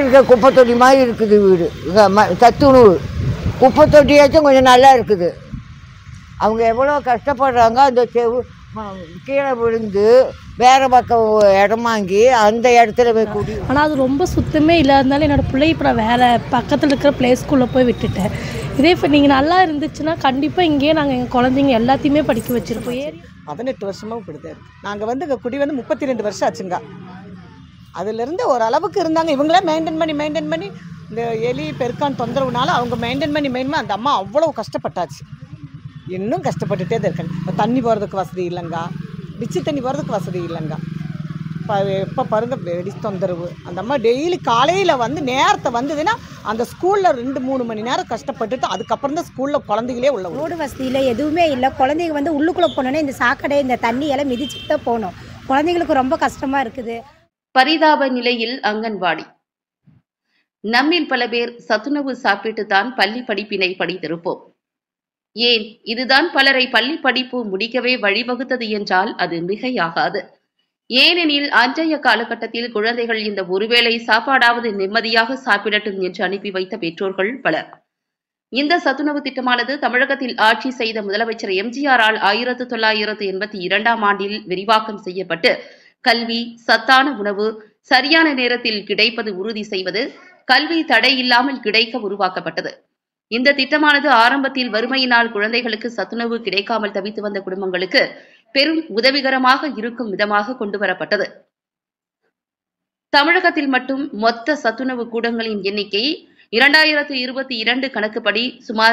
இருக்க குப்பை தொட்டி மாதிரி இருக்குது வீடு. சத்துணவு குப்பை தொட்டியாச்சும் கொஞ்சம் நல்லா இருக்குது. அவங்க எவ்வளோ கஷ்டப்படுறாங்க. அந்த கீழே விழுந்து வேறு பக்கம் இடம் வாங்கி அந்த இடத்துல போய் கூடி. ஆனால் அது ரொம்ப சுத்தமே இல்லாதனால என்னோடய பிள்ளை இப்போ நான் வேறு பக்கத்தில் இருக்கிற ப்ளே ஸ்கூலில் போய் விட்டுட்டேன். இதே இப்போ நீங்கள் நல்லா இருந்துச்சுன்னா கண்டிப்பாக இங்கேயே நாங்கள் எங்கள் குழந்தைங்க எல்லாத்தையுமே படிக்க வச்சுருப்போம். 18 வருஷமாக இப்படிதான் இருக்குது. நாங்கள் வந்து குடி வந்து 32 வருஷம் ஆச்சுங்க. அதுலேருந்து ஓரளவுக்கு இருந்தாங்க. இவங்களே மெயின்டைன் பண்ணி இந்த எலி பெருக்கான் தொந்தரவுனால அவங்க மெயின்டைன் பண்ணி அந்த அம்மா அவ்வளோ கஷ்டப்பட்டாச்சு. இன்னும் கஷ்டப்பட்டுகிட்டே தான் இருக்காங்க. தண்ணி போகிறதுக்கு வசதி இல்லைங்க, டிச்சு தண்ணி போகிறதுக்கு வசதி இல்லைங்க. எப்போ பாருங்க வெடி தொந்தரவு. அந்த அம்மா டெய்லி காலையில் வந்து நேரத்தை வந்ததுன்னா அந்த ஸ்கூலில் 2-3 மணி நேரம் கஷ்டப்பட்டுட்டு அதுக்கப்புறம் தான் ஸ்கூலில் குழந்தைகளே உள்ள. ரோடு வசதியில் எதுவுமே இல்லை. குழந்தைங்க வந்து உள்ளுக்குள்ளே போனோன்னே இந்த சாக்கடை இந்த தண்ணியெல்லாம் மிதிச்சுட்டு தான் போகணும். குழந்தைங்களுக்கு ரொம்ப கஷ்டமாக இருக்குது. பரிதாப நிலையில் அங்கன்வாடி. நம்மில் பல பேர் சத்துணவு சாப்பிட்டு தான் பள்ளி படிப்பினை படித்திருப்போம். ஏன் இதுதான் பலரை பள்ளி படிப்பு முடிக்கவே வழிவகுத்தது என்றால் அது மிகையாகாது. ஏனெனில் அன்றைய காலகட்டத்தில் குழந்தைகள் இந்த ஒருவேளை சாப்பாடாவது நிம்மதியாக சாப்பிடட்டும் என்று அனுப்பி வைத்த பெற்றோர்கள் பலர். இந்த சத்துணவு திட்டமானது தமிழகத்தில் ஆட்சி செய்த முதலமைச்சர் எம்ஜிஆரால் 1982ஆம் ஆண்டில் விரிவாக்கம் செய்யப்பட்டு கல்வி, சத்தான உணவு சரியான நேரத்தில் கிடைப்பது உறுதி செய்வது, கல்வி தடை இல்லாமல் கிடைக்க உருவாக்கப்பட்டது. இந்த திட்டமானது ஆரம்பத்தில் வறுமையினால் குழந்தைகளுக்கு சத்துணவு கிடைக்காமல் தவித்து வந்த குடும்பங்களுக்கு பெரும் உதவிகரமாக இருக்கும் விதமாக கொண்டுவரப்பட்டது. தமிழகத்தில் மட்டும் மொத்த சத்துணவு கூடங்களின் எண்ணிக்கை 2022 கணக்குப்படி சுமார்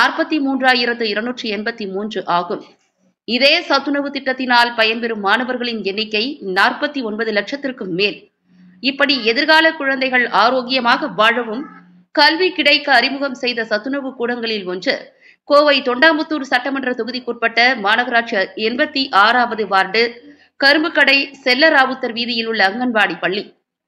43,283 ஆகும். இதே சத்துணவு திட்டத்தினால் பயன்பெறும் மாணவர்களின் எண்ணிக்கை 49 லட்சத்திற்கும் மேல். இப்படி எதிர்கால குழந்தைகள் ஆரோக்கியமாக வாழவும் கல்வி கிடைக்க அறிமுகம் செய்த சத்துணவு கூடங்களில் ஒன்று கோவை தொண்டாமுத்தூர் சட்டமன்ற தொகுதிக்குட்பட்ட மாநகராட்சி 86வது வார்டு கரும்புக்கடை செல்லராவுத்தர் வீதியில் உள்ள அங்கன்வாடி பள்ளி.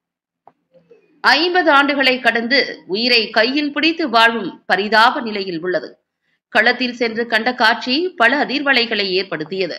50 ஆண்டுகளை கடந்து உயிரை கையில் பிடித்து வாழும் பரிதாப நிலையில் உள்ளது. களத்தில் சென்று கண்ட காட்சி பல அதிர்வலைகளை ஏற்படுத்தியது.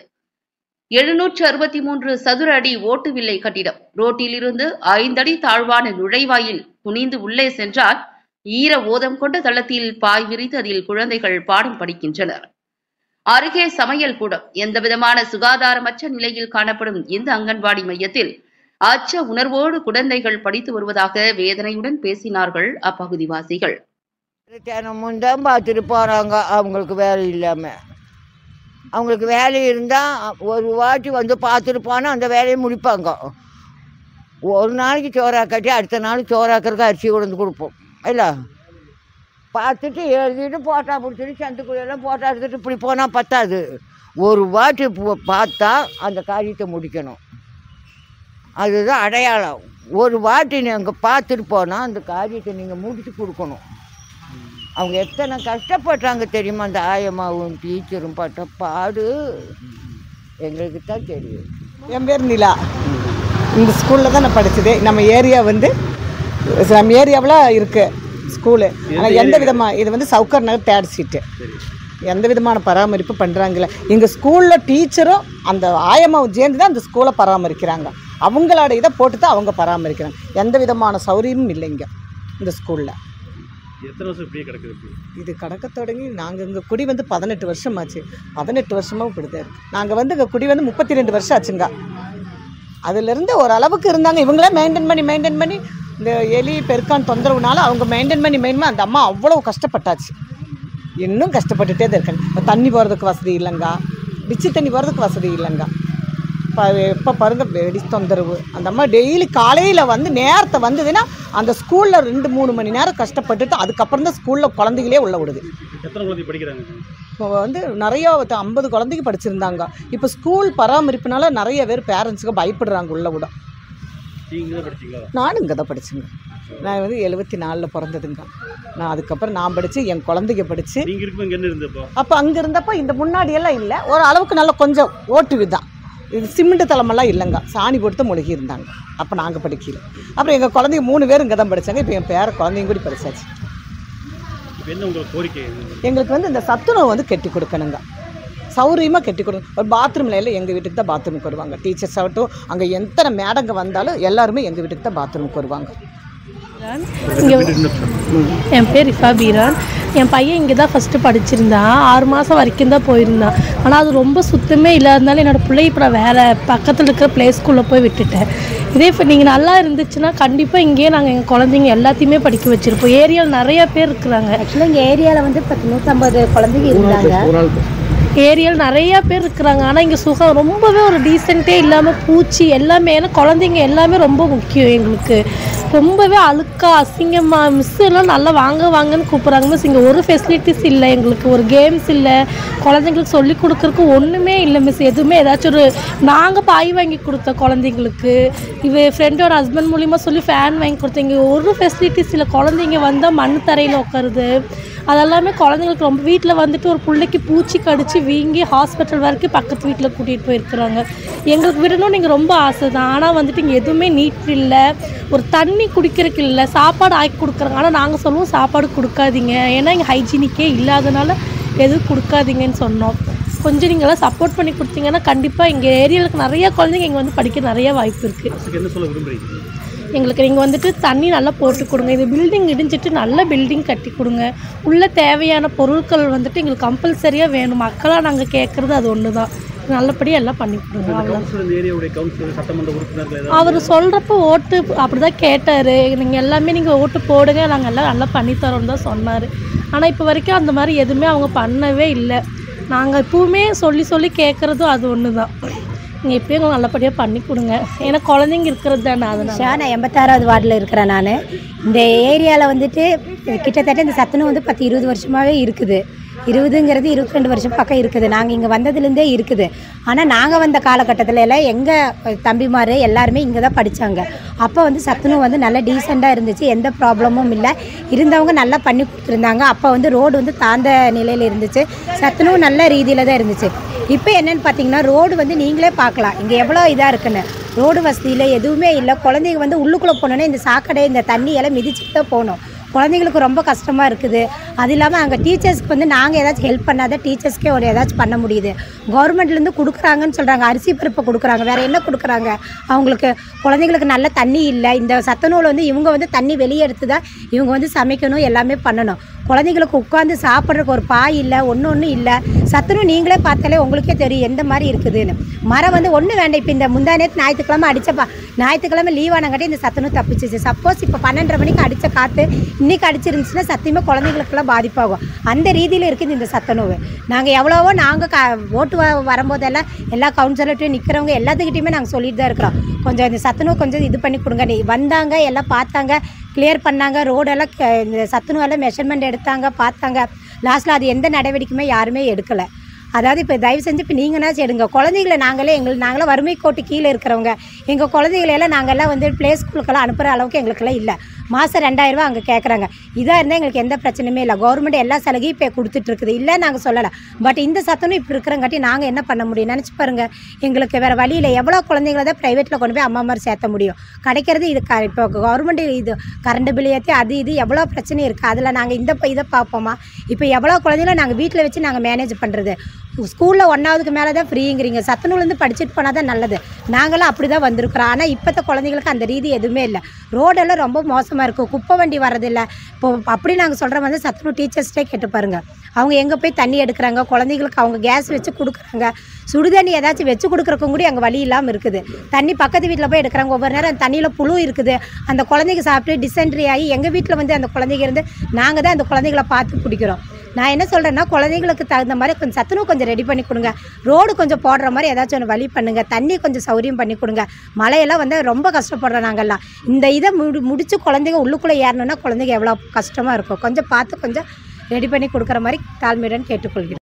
763 சதுர அடி ஓட்டு வில்லை கட்டிடம். ரோட்டில் இருந்து 5 அடி தாழ்வான நுழைவாயில் குனிந்து உள்ளே சென்றால் ஈர ஓதம் கொண்ட தளத்தில் பாய் விரித்து அதில் குழந்தைகள் பாடம் படிக்கின்றனர். அருகே சமையல் கூடம். எந்தவிதமான சுகாதாரமற்ற நிலையில் காணப்படும் இந்த அங்கன்வாடி மையத்தில் அச்ச உணர்வோடு குழந்தைகள் படித்து வருவதாக வேதனையுடன் பேசினார்கள் அப்பகுதிவாசிகள். தினமும் தான் பார்த்துட்டு போகிறாங்க. அவங்களுக்கு வேலை இல்லாமல். அவங்களுக்கு வேலை இருந்தால் ஒரு வாட்டி வந்து பார்த்துட்டு போனால் அந்த வேலையை முடிப்பாங்க. ஒரு நாளைக்கு சோறாக்காட்டி அடுத்த நாள் சோறாக்கிறதுக்கு அரிசி கொண்டு கொடுப்போம். இல்லை பார்த்துட்டு எழுதிட்டு போட்டா பிடிச்சிட்டு சந்துக்குள்ளெல்லாம் போட்டா எடுத்துட்டு இப்படி போனால் பத்தாது. ஒரு வாட்டி பார்த்தா அந்த காரியத்தை முடிக்கணும். அதுதான் அடையாளம். ஒரு வாட்டி நீங்கள் பார்த்துட்டு போனால் அந்த காரியத்தை நீங்கள் முடித்து கொடுக்கணும். அவங்க எத்தனை கஷ்டப்படுறாங்க தெரியுமா? அந்த ஆயமாவும் டீச்சரும் பட்ட பாடு எங்களுக்கு தான் தெரியும். என் பேர் நிலா. இந்த ஸ்கூலில் தான் நான் படித்தது. நம்ம ஏரியா வந்து நம்ம ஏரியாவில் இருக்குது ஸ்கூலு. ஆனால் எந்த விதமாக இது வந்து சவுக்கர் நகர் 3rd சீட்டு. எந்த விதமான பராமரிப்பு பண்ணுறாங்களே. எங்கள் ஸ்கூலில் டீச்சரும் அந்த ஆயமாவும் சேர்ந்து தான் அந்த ஸ்கூலை பராமரிக்கிறாங்க. அவங்களோட இதை போட்டு தான் அவங்க பராமரிக்கிறாங்க. எந்த விதமான சௌகரியமும் இல்லைங்க இந்த ஸ்கூலில். இது கடக்க தொடங்கி நாங்கள் இங்கே குடி வந்து 18 வருஷம் ஆச்சு. 18 வருஷமாக இப்படி தான் இருக்குது. நாங்கள் வந்து இங்கே குடி வந்து 32 வருஷம் ஆச்சுங்க. அதுலேருந்து ஓரளவுக்கு இருந்தாங்க. இவங்களே மெயின்டைன் பண்ணி இந்த எலி பெருக்கான் தொந்தரவுனால அவங்க மெயின்டைன் பண்ணி அந்த அம்மா அவ்வளோ கஷ்டப்பட்டாச்சு. இன்னும் கஷ்டப்பட்டுகிட்டே தான் இருக்காங்க. தண்ணி போகிறதுக்கு வசதி இல்லைங்க, டிச்சு தண்ணி போகிறதுக்கு வசதி இல்லைங்க. எப்போ பாருங்க வெடி தொந்தரவு. அந்த அம்மா டெய்லி காலையில் வந்து நேரத்தை வந்ததுன்னா அந்த ஸ்கூலில் 2-3 மணி நேரம் கஷ்டப்பட்டுட்டு அதுக்கப்புறம் தான் ஸ்கூலில் குழந்தைகளே உள்ள விடுது. இப்போ வந்து நிறையா 50 குழந்தைங்க படிச்சிருந்தாங்க. இப்போ ஸ்கூல் பராமரிப்புனால நிறைய பேர் பேரண்ட்ஸுக்கு பயப்படுறாங்க உள்ள விட. நானும் இங்கே தான் படிச்சுங்க. நான் வந்து 74 பிறந்ததுங்க. நான் அதுக்கப்புறம் நான் படித்து என் குழந்தைங்க படித்து அப்போ அங்கே இருந்தப்போ இந்த முன்னாடியெல்லாம் இல்லை. ஒரு அளவுக்கு நல்லா கொஞ்சம் ஓட்டு விதான். இது சிமெண்ட் தளமெல்லாம் இல்லைங்க, சாணி போட்டு முழுகி இருந்தாங்க. அப்போ நாங்கள் படிக்கல. அப்புறம் எங்கள் குழந்தைங்க 3 பேர் இங்கே தான் படித்தாங்க. இப்போ என் பேர குழந்தைங்க கூட படித்தாச்சு. எங்களுக்கு வந்து இந்த சத்துணவு வந்து கட்டி கொடுக்கணுங்க, சௌரியமாக கட்டி கொடுக்கணும். ஒரு பாத்ரூமில் எல்லாம் எங்கள் வீட்டுக்கு தான் பாத்ரூமுக்கு வருவாங்க. டீச்சர்ஸ் ஆகட்டும், அங்கே எத்தனை மேடங்க வந்தாலும் எல்லாருமே எங்கள் வீட்டுக்கு தான் பாத்ரூமுக்கு வருவாங்க. இங்கே என் பேர் ரிஃபா பீரான். என் பையன் இங்கே தான் ஃபஸ்ட்டு படிச்சிருந்தான். 6 மாதம் வரைக்கும் தான் போயிருந்தான். ஆனால் அது ரொம்ப சுத்தமே இல்லாதனால என்னோடய பிள்ளை இப்போ நான் வேறு பக்கத்தில் இருக்கிற ப்ளே ஸ்கூலில் போய் விட்டுட்டேன். இதே இப்போ நீங்கள் நல்லா இருந்துச்சுன்னா கண்டிப்பாக இங்கேயே நாங்கள் எங்கள் குழந்தைங்க எல்லாத்தையுமே படிக்க வச்சுருப்போம். ஏரியாவில் நிறையா பேர் இருக்கிறாங்க. ஆக்சுவலாக எங்கள் ஏரியாவில் வந்து 150 குழந்தைங்க இருந்தாங்க. ஏரியாவில் நிறையா பேர் இருக்கிறாங்க. ஆனால் இங்கே சுகம் ரொம்பவே ஒரு டீசென்ட்டே இல்லாமல் பூச்சி எல்லாமே. ஏன்னா குழந்தைங்க எல்லாமே ரொம்ப முக்கியம் எங்களுக்கு. ரொம்பவே அழுக்கா அசிங்கமாக மிஸ்ஸு எல்லாம் நல்லா வாங்கன்னு கூப்பிட்றாங்க. மிஸ் இங்கே ஒரு ஃபெசிலிட்டிஸ் இல்லை எங்களுக்கு. ஒரு கேம்ஸ் இல்லை, குழந்தைங்களுக்கு சொல்லி கொடுக்குறக்கு ஒன்றுமே இல்லை மிஸ். எதுவுமே ஏதாச்சும் ஒரு நாங்கள் பாய் வாங்கி கொடுத்த குழந்தைங்களுக்கு ஃப்ரெண்டோட ஹஸ்பண்ட் மூலிமா சொல்லி ஃபேன் வாங்கி கொடுத்தேன். இங்கே ஒரு ஃபெசிலிட்டிஸ் இல்லை. குழந்தைங்க வந்தால் மண் தரையில் உட்காருது. அதெல்லாமே குழந்தைங்களுக்கு ரொம்ப வீட்டில் வந்துட்டு ஒரு பிள்ளைக்கு பூச்சி கடிச்சு வீங்கி ஹாஸ்பிட்டல் வரைக்கும் பக்கத்து வீட்டில் கூட்டிகிட்டு போயிருக்கிறாங்க. எங்களுக்கு விடணும்னு இங்கே ரொம்ப ஆசை தான். ஆனால் வந்துட்டு இங்கே எதுவுமே நீட் இல்லை, ஒரு தண்ணி குடிக்கிறதுக்கு இல்லை, சாப்பாடு ஆக்கி கொடுக்குறாங்க. ஆனால் நாங்கள் சொல்லுவோம் சாப்பாடு கொடுக்காதீங்க, ஏன்னா இங்கே ஹைஜீனிக்கே இல்லாதனால எதுவும் கொடுக்காதீங்கன்னு சொன்னோம். கொஞ்சம் நீங்களாம் சப்போர்ட் பண்ணி கொடுத்தீங்கன்னா கண்டிப்பாக எங்கள் ஏரியாவுக்கு நிறையா குழந்தைங்க இங்கே வந்து படிக்க நிறைய வாய்ப்பு இருக்குது. எங்களுக்கு நீங்கள் வந்துட்டு தண்ணி நல்லா போட்டு கொடுங்க. இது பில்டிங் இடிஞ்சிட்டு நல்ல பில்டிங் கட்டி கொடுங்க. உள்ள தேவையான பொருட்கள் வந்துட்டு எங்களுக்கு கம்பல்சரியாக வேணும். மக்களாக நாங்கள் கேட்குறது அது ஒன்று தான். நல்லபடியாக எல்லாம் பண்ணி கொடுங்க. அவர் சொல்கிறப்ப ஓட்டு அப்படி தான் கேட்டார். நீங்கள் எல்லாமே நீங்கள் ஓட்டு போடுங்க, நாங்கள் எல்லாம் நல்லா பண்ணித்தரோன்னு தான் சொன்னார். ஆனால் இப்போ வரைக்கும் அந்த மாதிரி எதுவுமே அவங்க பண்ணவே இல்லை. நாங்கள் இப்போவுமே சொல்லி கேட்குறதும் அது ஒன்று தான். நீங்கள் இப்போயும் எங்களுக்கு நல்லபடியாக பண்ணி கொடுங்க. ஏன்னா குழந்தைங்க இருக்கிறது தானே. அதனால் நான் 86வது வார்டில் இருக்கிறேன். நான் இந்த ஏரியாவில் வந்துட்டு கிட்டத்தட்ட இந்த சத்துணவு வந்து 10-20 வருஷமாகவே இருக்குது. 20ங்கிறது 22 வருஷம் பக்கம் இருக்குது. நாங்கள் இங்கே வந்ததுலேருந்தே இருக்குது. ஆனால் நாங்கள் வந்த காலகட்டத்தில் எல்லாம் எங்கள் தம்பிமார் எல்லாருமே இங்கே தான் படித்தாங்க. அப்போ வந்து சத்துணவு வந்து நல்லா டீசெண்டாக இருந்துச்சு. எந்த ப்ராப்ளமும் இல்லை. இருந்தவங்க நல்லா பண்ணி கொடுத்துருந்தாங்க. அப்போ வந்து ரோடு வந்து தாழ்ந்த நிலையில் இருந்துச்சு. சத்துணவு நல்ல ரீதியில் தான் இருந்துச்சு. இப்போ என்னென்னு பார்த்தீங்கன்னா ரோடு வந்து நீங்களே பார்க்கலாம் இங்கே எவ்வளோ இதாக இருக்குன்னு. ரோடு வசதியில் எதுவுமே இல்லை. குழந்தைங்க வந்து உள்ளுக்குள்ளே போனோன்னே இந்த சாக்கடை இந்த தண்ணியெல்லாம் மிதிச்சுட்டு தான் போகணும். குழந்தைங்களுக்கு ரொம்ப கஷ்டமாக இருக்குது. அது இல்லாமல் அங்கே டீச்சர்ஸ்க்கு வந்து நாங்கள் ஏதாச்சும் ஹெல்ப் பண்ணாத டீச்சர்ஸ்க்கே ஒரு ஏதாச்சும் பண்ண முடியுது. கவர்மெண்ட்லேருந்து கொடுக்குறாங்கன்னு சொல்கிறாங்க, அரிசி பருப்பை கொடுக்குறாங்க, வேறு என்ன கொடுக்குறாங்க அவங்களுக்கு? குழந்தைங்களுக்கு நல்ல தண்ணி இல்லை. இந்த சத்துணவில் வந்து இவங்க வந்து தண்ணி வெளியே எடுத்து தான் இவங்க வந்து சமைக்கணும், எல்லாமே பண்ணணும். குழந்தைங்களுக்கு உட்காந்து சாப்பிட்றதுக்கு ஒரு பாய் இல்லை, ஒன்று இல்லை. சத்துணவு நீங்களே பார்த்தாலே உங்களுக்கே தெரியும் எந்த மாதிரி இருக்குதுன்னு. மரம் வந்து ஒன்றும் வேண்டாம். இப்போ இந்த முந்தா நேற்று ஞாயிற்றுக்கிழமை அடித்தப்பா, ஞாயிற்றுக்கிழமை லீவானங்காட்டி இந்த சத்துணவு தப்பிச்சிச்சு. சப்போஸ் இப்போ 12:30 மணிக்கு அடித்த காற்று இன்றைக்கி அடிச்சிருந்துச்சுன்னா சத்தியமாக குழந்தைங்களுக்கெல்லாம் பாதிப்பாகும். அந்த ரீதியில் இருக்குது இந்த சத்துணவு. நாங்கள் எவ்வளவோ நாங்கள் ஓட்டு வரும்போதெல்லாம் எல்லா கவுன்சிலர்ட்டையும் நிற்கிறவங்க எல்லாத்துக்கிட்டையுமே நாங்கள் சொல்லிட்டு தான் இருக்கிறோம். கொஞ்சம் இந்த சத்துணவு கொஞ்சம் இது பண்ணி கொடுங்க. வந்தாங்க, எல்லாம் பார்த்தாங்க, கிளியர் பண்ணாங்க. ரோடெல்லாம் இந்த சத்துணவெல்லாம் மெஷர்மெண்ட் எடுத்தாங்க, பார்த்தாங்க. லாஸ்ட்டில் அது எந்த நடவடிக்கையுமே யாருமே எடுக்கலை. அதாவது இப்போ தயவு செஞ்சு இப்போ நீங்கள்னாச்சும் எடுங்க. குழந்தைகளை நாங்களாம் வறுமை கோட்டு கீழே இருக்கிறவங்க. எங்கள் குழந்தைகளெல்லாம் நாங்கள்லாம் வந்து ப்ளே ஸ்கூலுக்கெல்லாம் அனுப்புகிற அளவுக்கு எங்களுக்கெல்லாம் இல்லை. மாதம் 2000 ரூபா அங்கே கேட்குறாங்க. இதாக இருந்தால் எங்களுக்கு எந்த பிரச்சனையுமே இல்லை. கவர்மெண்ட் எல்லா சலுகையும் இப்போ கொடுத்துட்ருக்குது, இல்லை நாங்கள் சொல்லலை. பட் இந்த சத்துணவு இப்போ இருக்கிறங்காட்டி நாங்கள் என்ன பண்ண முடியும் நினச்சி பாருங்கள். எங்களுக்கு வேறு வழியில் எவ்வளோ குழந்தைங்கள தான் ப்ரைவேட்டில் கொண்டு போய் அம்மா மாதிரி சேர்த்த முடியும். கிடைக்கிறது இது இப்போ கவர்மெண்ட் இது கரண்ட் பில் ஏற்றி அது இது எவ்வளோ பிரச்சனை இருக்குது. அதில் நாங்கள் இதை பார்ப்போமா? இப்போ எவ்வளோ குழந்தைங்கள நாங்கள் வீட்டில் வச்சு நாங்கள் மேனேஜ் பண்ணுறது. ஸ்கூலில் 1ஆவதுக்கு மேலே தான் ஃப்ரீங்கிறீங்க. சத்துணவுலேருந்து படிச்சுட்டு போனால் தான் நல்லது. நாங்களாம் அப்படி தான் வந்திருக்கிறோம். ஆனால் இப்போத்த குழந்தைங்களுக்கு அந்த ரீதி எதுவுமே இல்லை. ரோடெல்லாம் ரொம்ப மோசமாக இருக்கும். குப்பை வண்டி வரதில்லை. இப்போ அப்படி நாங்கள் சொல்கிற வந்து சத்துணவு டீச்சர்ஸ்டே கேட்டு பாருங்கள். அவங்க எங்கே போய் தண்ணி எடுக்கிறாங்க, குழந்தைங்களுக்கு அவங்க கேஸ் வச்சு கொடுக்குறாங்க. சுடுதண்ணி ஏதாச்சும் வச்சு கொடுக்குறக்கும் கூட அங்கே வழி இல்லாமல் இருக்குது. தண்ணி பக்கத்து வீட்டில் போய் எடுக்கிறாங்க. ஒவ்வொரு நேரம் அந்த தண்ணியில் புழு இருக்குது. அந்த குழந்தைங்க சாப்பிட்டு டிசென்ட்ரி ஆகி எங்கள் வீட்டில் வந்து அந்த குழந்தைங்க இருந்து நாங்கள் தான் அந்த குழந்தைங்கள பார்த்து பிடிக்கிறோம். நான் என்ன சொல்கிறேன்னா குழந்தைங்களுக்கு தகுந்த மாதிரி கொஞ்சம் சத்துணவு கொஞ்சம் ரெடி பண்ணி கொடுங்க. ரோடு கொஞ்சம் போடுற மாதிரி ஏதாச்சும் ஒன்று வழி பண்ணுங்கள். தண்ணி கொஞ்சம் சௌரியம் பண்ணி கொடுங்க. மழையெல்லாம் வந்து ரொம்ப கஷ்டப்படுறோம் நாங்கள்லாம். இந்த இதை முடித்து குழந்தைங்க உள்ளுக்குள்ளே ஏறணுன்னா குழந்தைங்க எவ்வளோ கஷ்டமாக இருக்கும். கொஞ்சம் பார்த்து கொஞ்சம் ரெடி பண்ணி கொடுக்குற மாதிரி தாழ்மையுடன் கேட்டுக்கொள்கிறேன்.